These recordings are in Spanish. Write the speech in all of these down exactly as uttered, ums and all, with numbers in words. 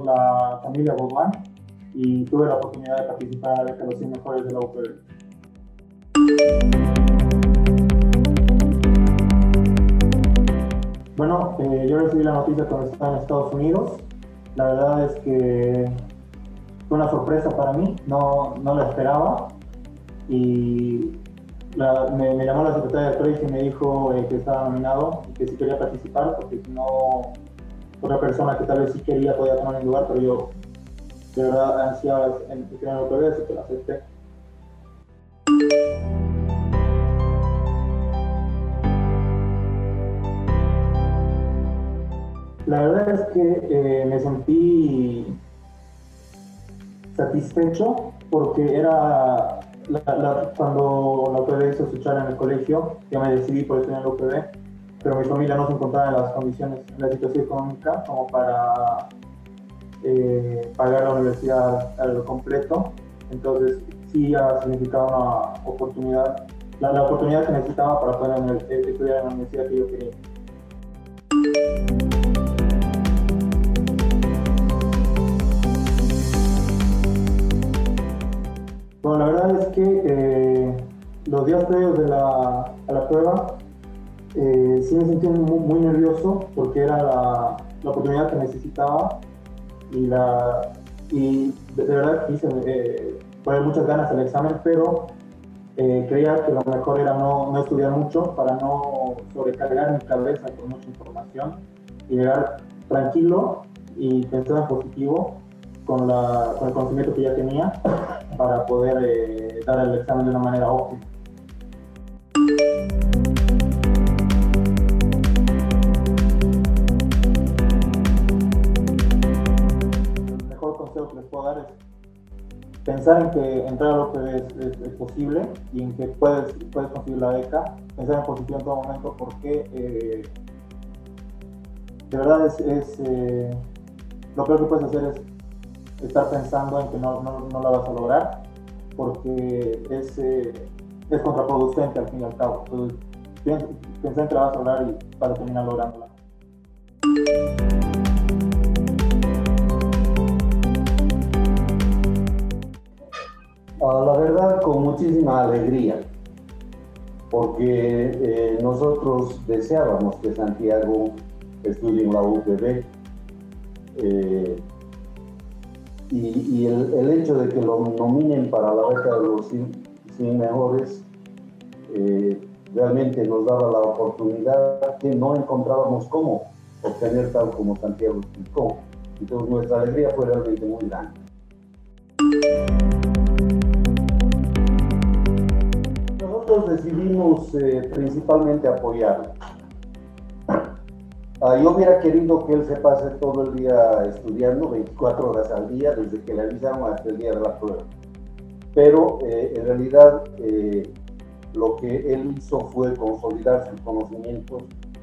la familia Goldman y tuve la oportunidad de participar en la beca de los cien mejores de la U P B. Bueno, eh, yo recibí la noticia cuando estaba en Estados Unidos. La verdad es que fue una sorpresa para mí, no, no la esperaba. Y la, me, me llamó la secretaria del colegio y me dijo eh, que estaba nominado y que si quería participar, porque si no, otra persona que tal vez sí quería podía tomar mi lugar, pero yo de verdad ansiaba en tener la U P B, así que lo acepté. La verdad es que eh, me sentí satisfecho porque era la, la, cuando la U P B hizo su charla en el colegio, yo me decidí por estudiar la U P B, pero mi familia no se encontraba en las condiciones, en la situación económica como para eh, pagar la universidad al completo. Entonces sí ha significado una oportunidad, la, la oportunidad que necesitaba para poder estudiar en la universidad que yo quería. Bueno, la verdad es que eh, los días previos de la, a la prueba eh, sí me sentí muy, muy nervioso porque era la, la oportunidad que necesitaba y, la, y de, de verdad quise eh, poner muchas ganas al examen, pero eh, creía que lo mejor era no, no estudiar mucho para no sobrecargar mi cabeza con mucha información y llegar tranquilo y pensar en positivo con, la, con el conocimiento que ya tenía para poder eh, dar el examen de una manera óptima. El mejor consejo que les puedo dar es pensar en que entrar a lo que es, es, es posible y en que puedes, puedes conseguir la beca, pensar en positivo en todo momento porque eh, de verdad es, es eh, lo peor que puedes hacer es estar pensando en que no, no, no la vas a lograr, porque es, eh, es contraproducente al fin y al cabo. Entonces, pensar en que la vas a lograr y vas a terminar lográndola. Uh, la verdad, con muchísima alegría, porque eh, nosotros deseábamos que Santiago estudie en la U P B. Eh, Y, y el, el hecho de que lo nominen para la beca de los cien mejores eh, realmente nos daba la oportunidad que no encontrábamos cómo obtener tal como Santiago explicó. Entonces nuestra alegría fue realmente muy grande. Nosotros decidimos eh, principalmente apoyarlo. Uh, yo hubiera querido que él se pase todo el día estudiando, veinticuatro horas al día, desde que le avisaron hasta el día de la prueba. Pero eh, en realidad eh, lo que él hizo fue consolidar sus conocimientos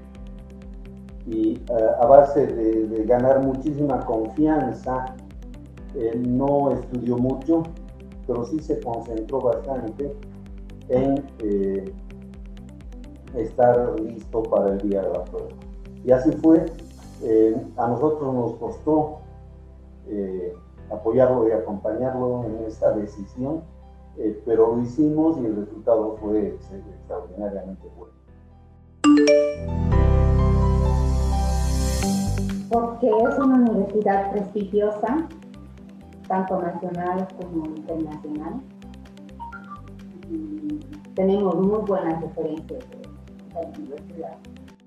y uh, a base de, de ganar muchísima confianza, él no estudió mucho, pero sí se concentró bastante en eh, estar listo para el día de la prueba. Y así fue. Eh, a nosotros nos costó eh, apoyarlo y acompañarlo en esta decisión, eh, pero lo hicimos y el resultado fue extraordinariamente bueno. Porque es una universidad prestigiosa, tanto nacional como internacional. Y tenemos muy buenas referencias de la universidad.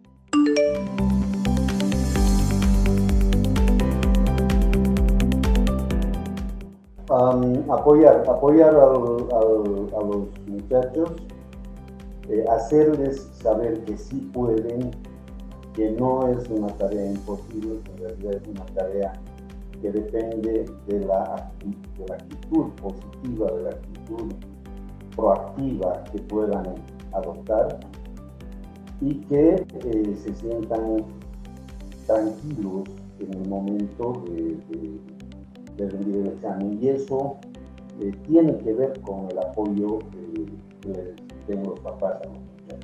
Um, apoyar, apoyar al, al, a los muchachos, eh, hacerles saber que sí pueden, que no es una tarea imposible, que en realidad es una tarea que depende de la, de la actitud positiva, de la actitud proactiva que puedan adoptar y que eh, se sientan tranquilos en el momento de, de, de rendir el examen. Y eso eh, tiene que ver con el apoyo eh, que les den los papás a los muchachos.